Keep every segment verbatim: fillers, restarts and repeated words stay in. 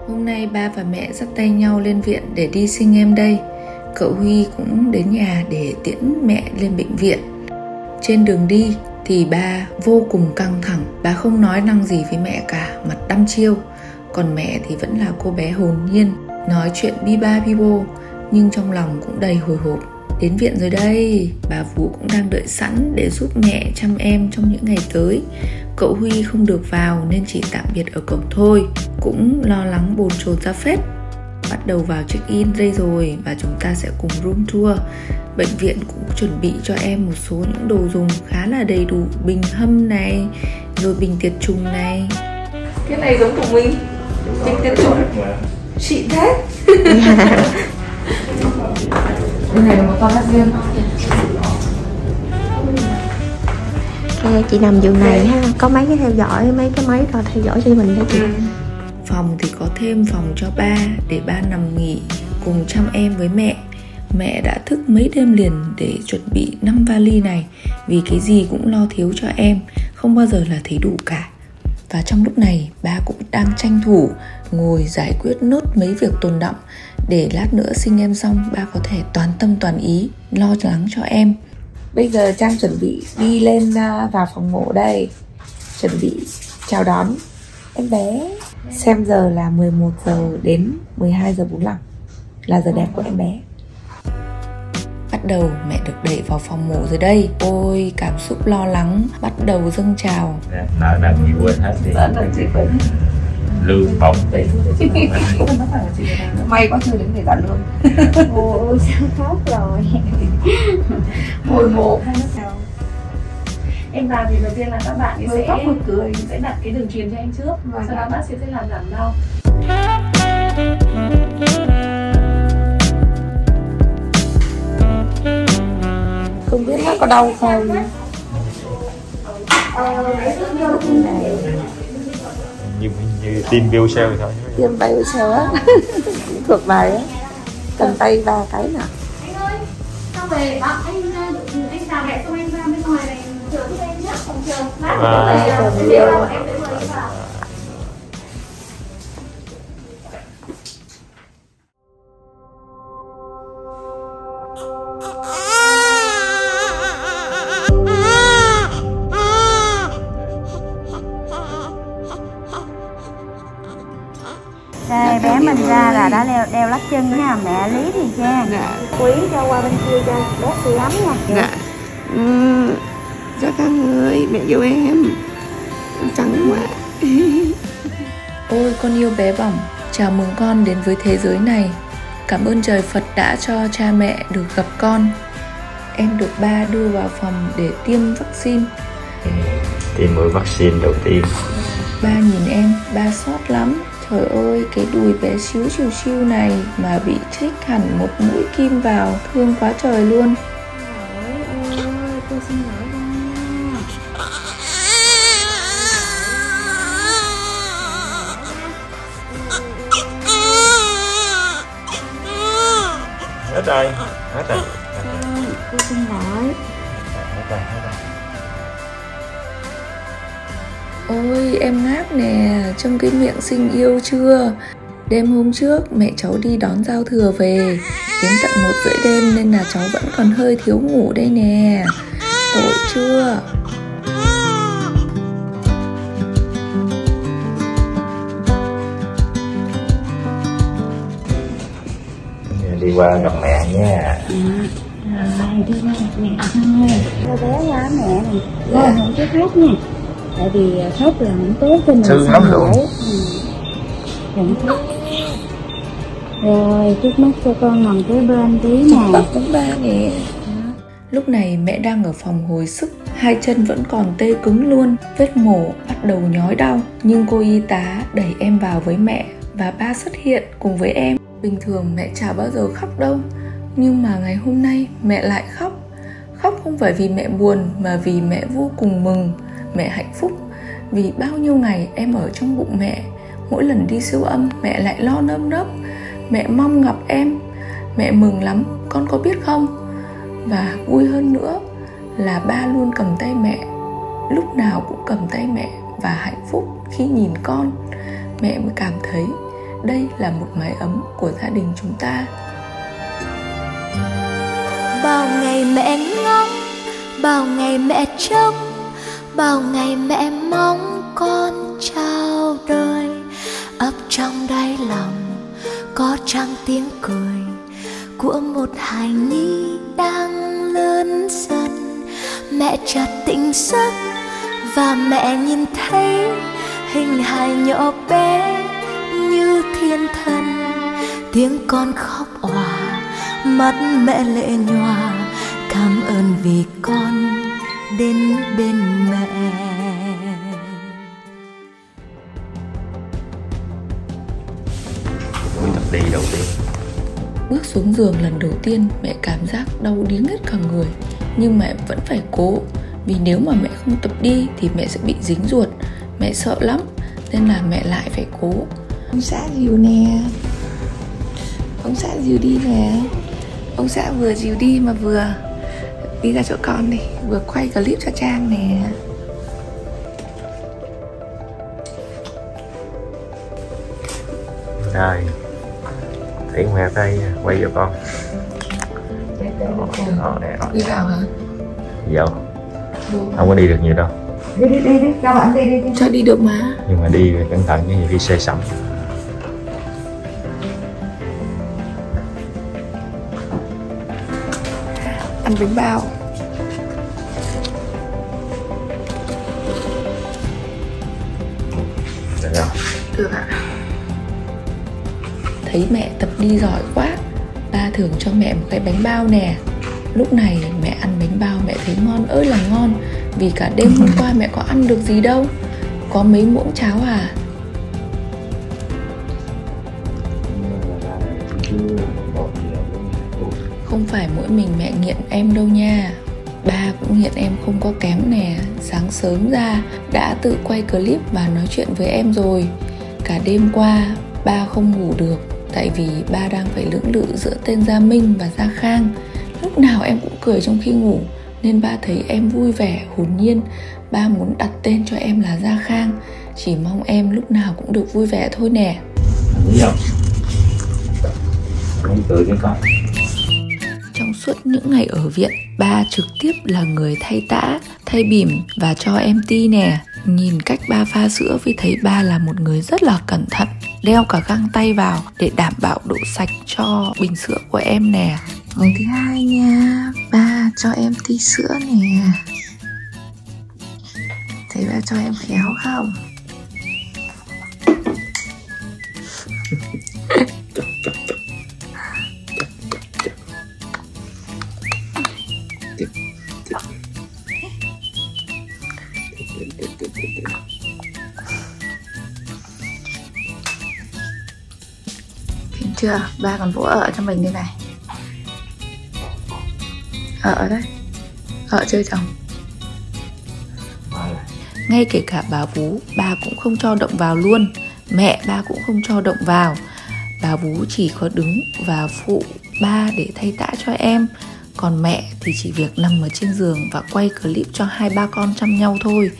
Hôm nay ba và mẹ dắt tay nhau lên viện để đi sinh em đây. Cậu Huy cũng đến nhà để tiễn mẹ lên bệnh viện. Trên đường đi thì ba vô cùng căng thẳng. Ba không nói năng gì với mẹ cả, mặt đăm chiêu. Còn mẹ thì vẫn là cô bé hồn nhiên, nói chuyện bi ba bi bô, nhưng trong lòng cũng đầy hồi hộp. Đến viện rồi đây, bà Vũ cũng đang đợi sẵn để giúp mẹ chăm em trong những ngày tới. Cậu Huy không được vào nên chỉ tạm biệt ở cổng thôi, cũng lo lắng bồn chồn ra phết. Bắt đầu vào check-in đây rồi và chúng ta sẽ cùng room tour. Bệnh viện cũng chuẩn bị cho em một số những đồ dùng khá là đầy đủ, bình hâm này, rồi bình tiệt trùng này. Cái này giống của mình, bình tiệt trùng, xịn thế. Bên này là một toilet riêng. Okay, chị nằm giường này ha, có mấy cái theo dõi, mấy cái máy đo theo dõi cho mình đó chị. Phòng thì có thêm phòng cho ba để ba nằm nghỉ cùng chăm em với mẹ. Mẹ đã thức mấy đêm liền để chuẩn bị năm vali này, vì cái gì cũng lo thiếu cho em, không bao giờ là thấy đủ cả. Và trong lúc này ba cũng đang tranh thủ ngồi giải quyết nốt mấy việc tồn đọng, để lát nữa sinh em xong ba có thể toàn tâm toàn ý lo lắng cho em. Bây giờ Trang chuẩn bị đi lên vào phòng mổ đây, chuẩn bị chào đón em bé. Xem giờ là mười một giờ đến mười hai giờ bốn mươi lăm là giờ đẹp của em bé. Bắt đầu mẹ được đẩy vào phòng mổ rồi đây. Ôi, cảm xúc lo lắng bắt đầu dâng trào. Nợ nần gì quên hết đi. Nợ nần gì quên hết. Lương bổng. May quá chưa đến để trả lương. Ôi sao khóc rồi. Hồi mộ. Em vào thì đầu tiên là các bạn sẽ khóc một cười sẽ đặt cái đường truyền cho anh trước, và sau đó bác sĩ sẽ làm giảm đau. Không biết nó có đau không? Như, như tiêm bio cell thôi. Tiêm bio cell á. Thuộc bài á. Cầm tay vào cái nào. Anh ơi, sao về bác anh anh chào mẹ xong em ra bên ngoài này chờ giúp em nhé, phòng chờ. Lát em sẽ mời vào. Đây, bé mình ra là đã đeo, đeo lắc chân nha, mẹ Lý thì Trang. Dạ. Quý cho qua bên kia cho bớt sự ấm nha. Dạ. Ừ, Giác Khang ơi, mẹ yêu em. Trắng quá. Ôi, con yêu bé bỏng. Chào mừng con đến với thế giới này. Cảm ơn trời Phật đã cho cha mẹ được gặp con. Em được ba đưa vào phòng để tiêm vaccine. Tiêm mũi vaccine đầu tiên. Ba nhìn em, ba xót lắm. Trời ơi, cái đùi bé xíu xìu xìu này mà bị chích hẳn một mũi kim vào, thương quá trời luôn. Trời ơi, cô xin lỗi ba. Hết rồi, hết rồi. Cô xin lỗi. Hết rồi, hết rồi. Ôi em ngáp nè, trông cái miệng xinh yêu chưa? Đêm hôm trước mẹ cháu đi đón giao thừa về, đến tận một rưỡi đêm nên là cháu vẫn còn hơi thiếu ngủ đây nè. Tội chưa? Đi qua gặp mẹ nha. Rồi, đi qua gặp mẹ thôi. Cô bé qua mẹ này, con không có khóc nha. Tại vì khóc là không tốt cho mình. Thương lắm luôn. Đừng khóc. Rồi, trước mắt cho con nằm kế bên tí nè. Cũng ba nè. Lúc này mẹ đang ở phòng hồi sức, hai chân vẫn còn tê cứng luôn. Vết mổ bắt đầu nhói đau, nhưng cô y tá đẩy em vào với mẹ và ba xuất hiện cùng với em. Bình thường mẹ chả bao giờ khóc đâu, nhưng mà ngày hôm nay mẹ lại khóc. Khóc không phải vì mẹ buồn mà vì mẹ vô cùng mừng. Mẹ hạnh phúc vì bao nhiêu ngày em ở trong bụng mẹ, mỗi lần đi siêu âm mẹ lại lo nơm nớp. Mẹ mong gặp em, mẹ mừng lắm, con có biết không? Và vui hơn nữa là ba luôn cầm tay mẹ, lúc nào cũng cầm tay mẹ và hạnh phúc khi nhìn con. Mẹ mới cảm thấy đây là một mái ấm của gia đình chúng ta. Bao ngày mẹ ngóng, bao ngày mẹ trông, bao ngày mẹ mong con chào đời. Ấp trong đáy lòng có trăng tiếng cười của một hài nhi đang lớn dần. Mẹ chợt tỉnh giấc và mẹ nhìn thấy hình hài nhỏ bé như thiên thần. Tiếng con khóc òa, mắt mẹ lệ nhòa, cảm ơn vì con đến bên mẹ. Buổi tập đi đầu tiên. Bước xuống giường lần đầu tiên, mẹ cảm giác đau điếng hết cả người. Nhưng mẹ vẫn phải cố, vì nếu mà mẹ không tập đi thì mẹ sẽ bị dính ruột. Mẹ sợ lắm, nên là mẹ lại phải cố. Ông xã dìu nè. Ông xã dìu đi nè. Ông xã vừa dìu đi mà vừa đi ra chỗ con này, vừa quay clip cho Trang nè. Rồi, tiễn mẹ tay quay vô con. Đó, nè, đó. Đi vào hả? Dạ. Không có đi được nhiều đâu. Đi đi đi đi, cho bạn đi đi đi. Cho đi được mà. Nhưng mà đi cẩn thận cái nhiều khi xe sẩm. Ăn bánh bao. Được không? Được ạ. Thấy mẹ tập đi giỏi quá, ba thưởng cho mẹ một cái bánh bao nè. Lúc này mẹ ăn bánh bao mẹ thấy ngon ơi là ngon, vì cả đêm hôm qua mẹ có ăn được gì đâu, có mấy muỗng cháo à. Không phải mỗi mình mẹ nghiện em đâu nha, ba cũng nghiện em không có kém nè. Sáng sớm ra đã tự quay clip và nói chuyện với em rồi. Cả đêm qua ba không ngủ được, tại vì ba đang phải lưỡng lự giữa tên Gia Minh và Gia Khang. Lúc nào em cũng cười trong khi ngủ, nên ba thấy em vui vẻ, hồn nhiên. Ba muốn đặt tên cho em là Gia Khang, chỉ mong em lúc nào cũng được vui vẻ thôi nè. Nghĩ không? Không cười cái con. Trong suốt những ngày ở viện, ba trực tiếp là người thay tã, thay bỉm và cho em ti nè. Nhìn cách ba pha sữa vì thấy ba là một người rất là cẩn thận, đeo cả găng tay vào để đảm bảo độ sạch cho bình sữa của em nè. Ngày thứ hai nha, ba cho em ti sữa nè. Thấy ba cho em khéo không? Thấy chưa? Ba còn vỗ ở cho mình đây này. Ở ở đây. Ở chơi chồng. Ngay kể cả bà Vú, ba cũng không cho động vào luôn. Mẹ ba cũng không cho động vào. Bà Vú chỉ có đứng và phụ ba để thay tã cho em. Còn mẹ thì chỉ việc nằm ở trên giường và quay clip cho hai ba con chăm nhau thôi.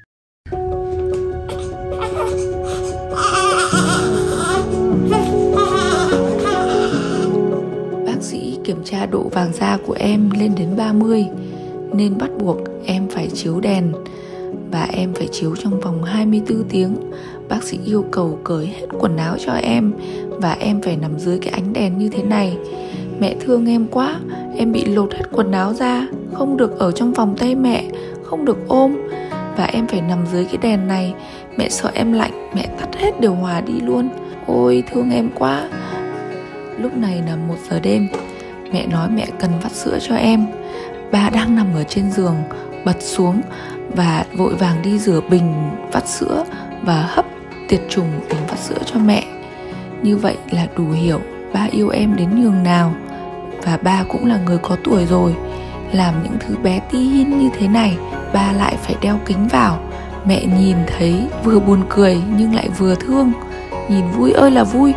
Bác sĩ kiểm tra độ vàng da của em lên đến ba mươi, nên bắt buộc em phải chiếu đèn. Và em phải chiếu trong vòng hai mươi tư tiếng. Bác sĩ yêu cầu cởi hết quần áo cho em, và em phải nằm dưới cái ánh đèn như thế này. Mẹ thương em quá, em bị lột hết quần áo ra, không được ở trong vòng tay mẹ, không được ôm. Và em phải nằm dưới cái đèn này. Mẹ sợ em lạnh, mẹ tắt hết điều hòa đi luôn. Ôi thương em quá. Lúc này là một giờ đêm. Mẹ nói mẹ cần vắt sữa cho em. Ba đang nằm ở trên giường, bật xuống và vội vàng đi rửa bình vắt sữa và hấp tiệt trùng bình vắt sữa cho mẹ. Như vậy là đủ hiểu ba yêu em đến nhường nào. Và ba cũng là người có tuổi rồi, làm những thứ bé tí hin như thế này, ba lại phải đeo kính vào. Mẹ nhìn thấy vừa buồn cười nhưng lại vừa thương, nhìn vui ơi là vui.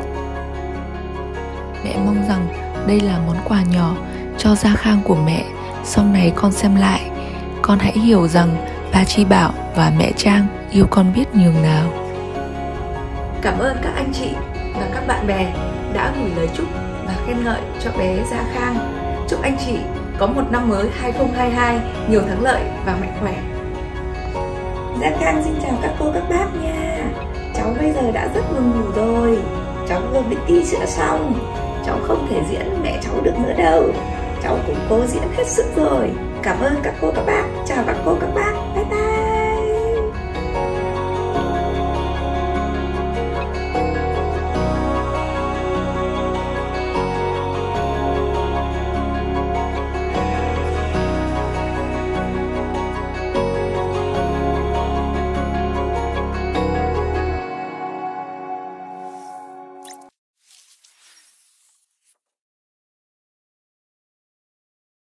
Mẹ mong rằng đây là món quà nhỏ cho Gia Khang của mẹ. Sau này con xem lại, con hãy hiểu rằng ba Chi Bảo và mẹ Trang yêu con biết nhường nào. Cảm ơn các anh chị và các bạn bè đã gửi lời chúc và khen ngợi cho bé Gia Khang. Chúc anh chị có một năm mới hai không hai hai nhiều thắng lợi và mạnh khỏe. Gia Khang xin chào các cô các bác nha. Cháu bây giờ đã rất buồn ngủ rồi. Cháu vừa bị ti sữa xong. Cháu không thể diễn mẹ cháu được nữa đâu. Cháu cũng cố diễn hết sức rồi. Cảm ơn các cô các bác. Chào các cô các bác.